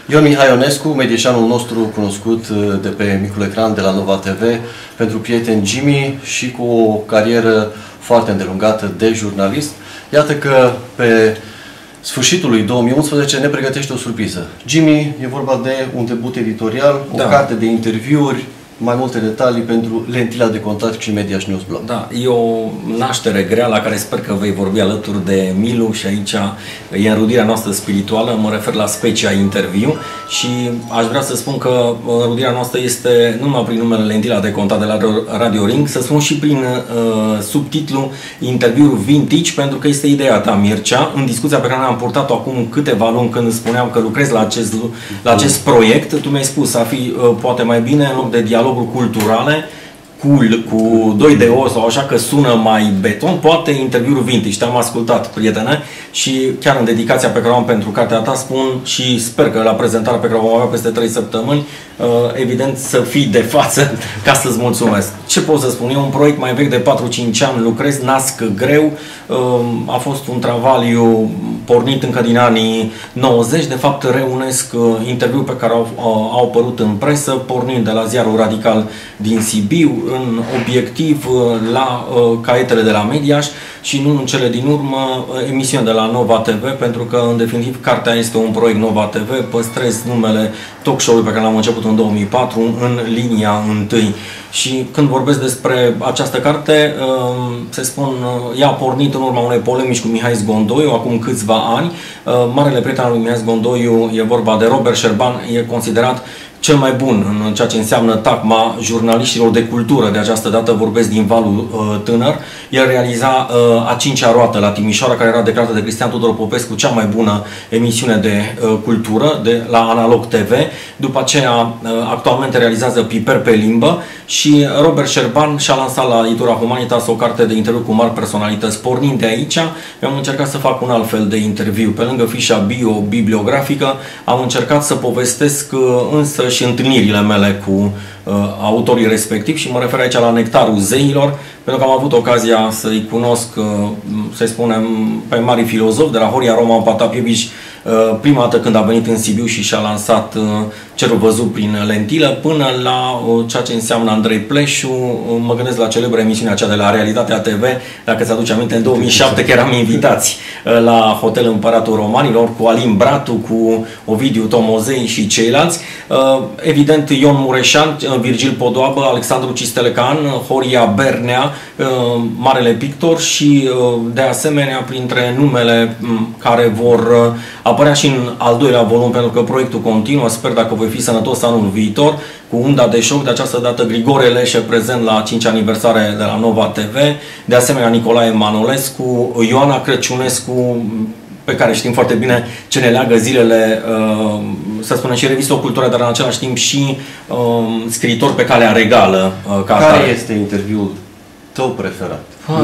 Ion Mihai Ionescu, medieșanul nostru cunoscut de pe micul ecran de la Nova TV, pentru prieten Jimmy și cu o carieră foarte îndelungată de jurnalist. Iată că pe sfârșitul lui 2011 ne pregătește o surpriză. Jimmy, e vorba de un debut editorial, o carte de interviuri, mai multe detalii pentru Lentila de Contact și Mediaș Newsblog. Da, e o naștere grea la care sper că vei vorbi alături de Milu și aici e înrudirea noastră spirituală, mă refer la Specia Interviu și aș vrea să spun că înrudirea noastră este nu numai prin numele Lentila de Contact de la Radio Ring, să spun și prin subtitlul Interviuri Vintage, pentru că este ideea ta, Mircea, în discuția pe care am purtat-o acum câteva luni când spuneam că lucrez la acest proiect, tu mi-ai spus să fi poate mai bine în loc de dialoguri culturale, cu 2 de O sau așa că sună mai beton, poate interviuri vintage. Te-am ascultat, prietene, și chiar în dedicația pe care o am pentru cartea ta spun și sper că la prezentarea pe care o vom avea peste 3 săptămâni, evident să fii de față ca să-ți mulțumesc. Ce pot să spun? E un proiect mai vechi de 4-5 ani, lucrez, nasc greu, a fost un travaliu pornit încă din anii 90, de fapt reunesc interviuri pe care au apărut în presă, pornind de la Ziarul Radical din Sibiu, în Obiectiv, la caietele de la Mediaș și nu în cele din urmă emisiuni de la Nova TV, pentru că în definitiv cartea este un proiect Nova TV, păstrez numele talk show-ului pe care l-am început în 2004 în linia întâi. Și când vorbesc despre această carte, se spun, ea a pornit în urma unei polemici cu Mihai Zgondoiu acum câțiva ani. Marele prieten al lui Mihai Zgondoiu e vorba de Robert Șerban, e considerat cel mai bun în ceea ce înseamnă tacma jurnaliștilor de cultură, de această dată vorbesc din Valul Tânăr. El realiza a 5-a roată la Timișoara, care era declarată de Cristian Tudor Popescu cea mai bună emisiune de cultură la Analog TV. După aceea, actualmente realizează Piper pe limbă și Robert Șerban și-a lansat la Editura Humanitas o carte de interviu cu mari personalități. Pornind de aici, am încercat să fac un alt fel de interviu. Pe lângă fișa bio-bibliografică, am încercat să povestesc însă și întâlnirile mele cu autorii respectivi și mă refer aici la Nectarul Zeilor, pentru că am avut ocazia să-i cunosc, să spunem, pe mari filozofi, de la Horia Roman Patapievici, prima dată când a venit în Sibiu și și-a lansat Cerul văzut prin lentilă, până la ceea ce înseamnă Andrei Pleșu. Mă gândesc la celebra emisiunea aceea de la Realitatea TV, dacă ți aduce aminte, în 2007, că eram invitați la Hotel Împăratul Romanilor, cu Alin Bratu, cu Ovidiu Tomozei și ceilalți. Evident, Ion Mureșan, Virgil Podoabă, Alexandru Cistelecan, Horia Bernea, marele pictor și de asemenea printre numele care vor apărea și în al doilea volum, pentru că proiectul continuă, sper dacă voi fi sănătos anul viitor, cu Unda de Șoc, de această dată Grigore Leșe, prezent la 5 aniversare de la Nova TV, de asemenea Nicolae Manolescu, Ioana Crăciunescu, pe care știm foarte bine ce ne leagă zilele, să spunem, și revistă o cultură, dar în același timp și scriitor pe calea regală. Care este interviul tău preferat?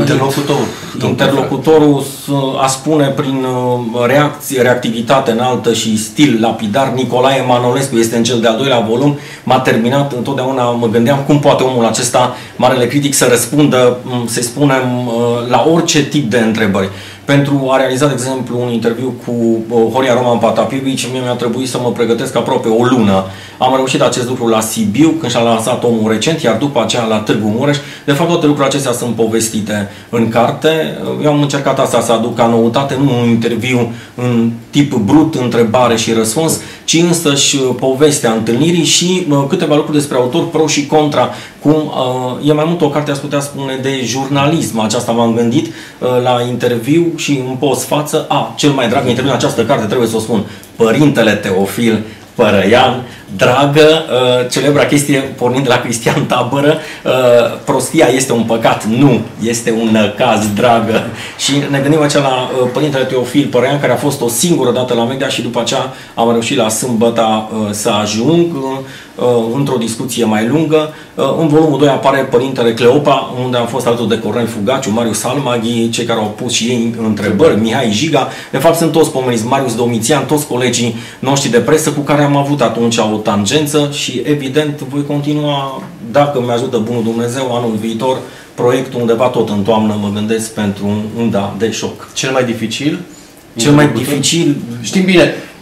Interlocutorul, a spune prin reactivitate înaltă și stil lapidar, Nicolae Manolescu este în cel de-al doilea volum. M-a terminat, întotdeauna mă gândeam cum poate omul acesta, marele critic, să răspundă, să spunem, la orice tip de întrebări. Pentru a realiza, de exemplu, un interviu cu Horia Roman Patapievici, mie mi-a trebuit să mă pregătesc aproape o lună. Am reușit acest lucru la Sibiu, când și-a lansat Omul recent, iar după aceea la Târgu Mureș. De fapt, toate lucrurile acestea sunt povestite în carte. Eu am încercat asta să aduc ca noutate, nu un interviu în tip brut, întrebare și răspuns, ci însăși povestea întâlnirii și câteva lucruri despre autor, pro și contra. Cum e mai mult o carte, aș putea spune, de jurnalism. Aceasta m-am gândit la interviu și în post-față. Cel mai drag interviu în această carte, trebuie să o spun, Părintele Teofil Părăian, dragă, celebra chestie pornind de la Cristian Tabără, prostia este un păcat, nu, este un caz, dragă. Și ne gândim aici la Părintele Teofil Părăian, care a fost o singură dată la media și după aceea am reușit la sâmbătă să ajung într-o discuție mai lungă. În volumul 2 apare Părintele Cleopa, unde am fost alături de Cornel Fugaciu, Marius Almaghi, cei care au pus și ei întrebări, Mihai Jiga. De fapt sunt toți pomeniți, Marius Domitian, toți colegii noștri de presă cu care am avut atunci o tangență și evident voi continua, dacă mi-ajută bunul Dumnezeu, anul viitor, proiectul undeva tot în toamnă, mă gândesc, pentru Unda de Șoc. Cel mai dificil? Cel mai dificil? Știm bine,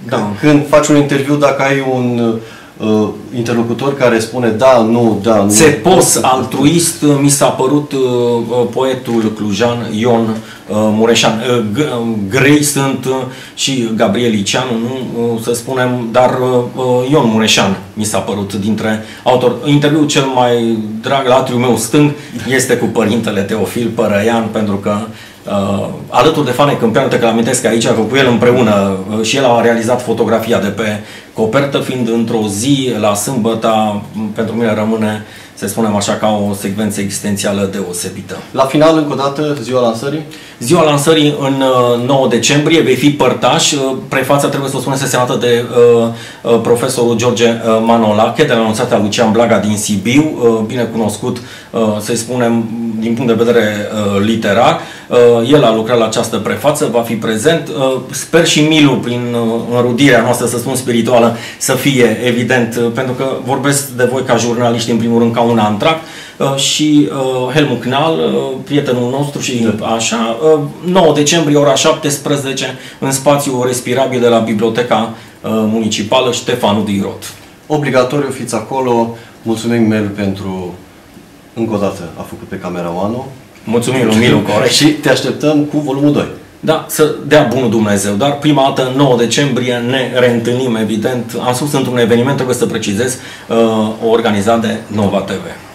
Da. Când faci un interviu, dacă ai un interlocutor care spune da, nu, da, nu. Țepos, altruist, mi s-a părut poetul clujan Ion Mureșan. Grei sunt și Gabriel Liceanu, nu să spunem, dar Ion Mureșan mi s-a părut dintre autori. Interviul cel mai drag la atriul meu stâng este cu părintele Teofil Părăian, pentru că alături de Fane Câmpeanu, te că l-amintesc aici, că cu el împreună și el a realizat fotografia de pe copertă, fiind într-o zi la sâmbătă, pentru mine rămâne, să spunem așa, ca o secvență existențială deosebită. La final, încă o dată, ziua lansării? Ziua lansării în 9 decembrie, vei fi părtaș. Prefața, trebuie să o spunem, este semnată de profesorul George Manolache, de la Universitatea Lucian Blaga din Sibiu, bine cunoscut, să-i spunem, din punct de vedere literar. El a lucrat la această prefață, va fi prezent. Sper și Milu, prin înrudirea noastră, să spun, spirituală, să fie evident, pentru că vorbesc de voi ca jurnaliști, în primul rând, ca un antract, și Helmut Knall, prietenul nostru și așa, 9 decembrie, ora 17, în spațiu respirabil de la Biblioteca Municipală Ștefanu Dirot. Obligatoriu fiți acolo. Mulțumim, Mel, pentru încă o dată a făcut pe camera Oano. Mulțumim lui Milu, corect. Și te așteptăm cu volumul 2. Da, să dea bunul Dumnezeu, dar prima dată, 9 decembrie, ne reîntâlnim, evident. Am spus într-un eveniment, trebuie să precizez, organizat de Nova TV.